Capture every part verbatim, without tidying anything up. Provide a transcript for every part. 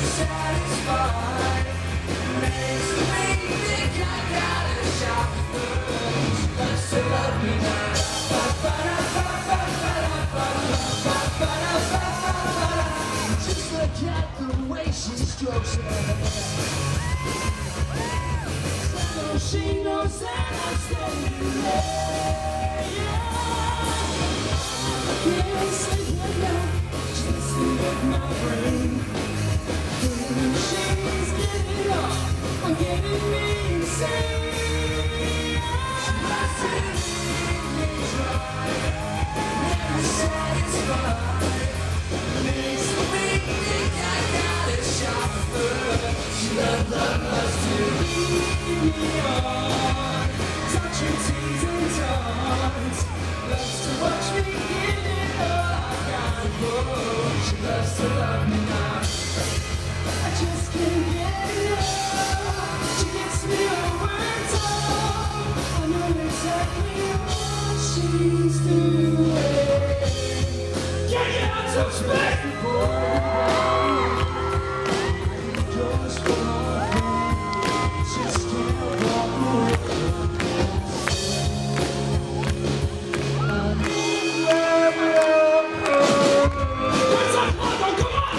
satisfied. Makes me think I gotta shop first. She loves to love me now. Just look at the way she strokes her hair. So she knows that I'm standing there. I can't sleep at night, just messing with my brain. She's getting off, I'm getting me insane. She loves to leave me dry, never satisfied. Makes me think I gotta shop her. She loves, love, loves to lead me on, touch her teeth and tongues. Loves to watch me give it all I got. Whoa. She loves to love me now. I just can't get enough. She gets me over top. I know exactly what she's doing. Can't get out to Speke! Just for my friend, just can't walk away. What's up, Marco? Come on!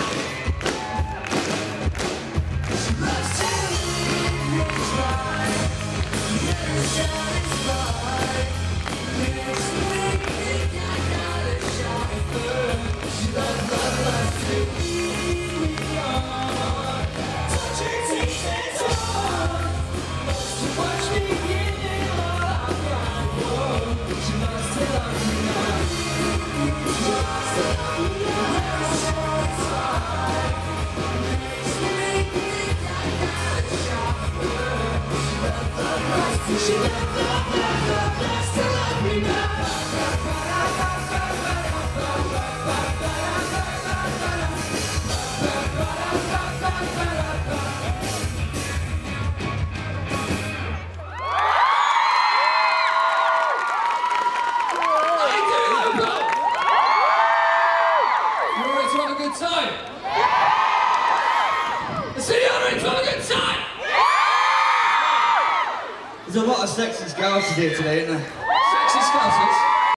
She loves to leave me dry, never satisfied. Makes me think I gotta shop her. She loves, loves, loves to lead me on, touch her teeth and tongue. Loves to watch me give it all I got. Whoa. She loves to love me now. She loves to love me now. Never satisfied. Makes me think I gotta shop her. She loves, loves, loves to She loves, loves, loves, loves to love me now. Time. The city audience, have a good time. There's a lot of sexy scousers here today, isn't there? Sexy scousers.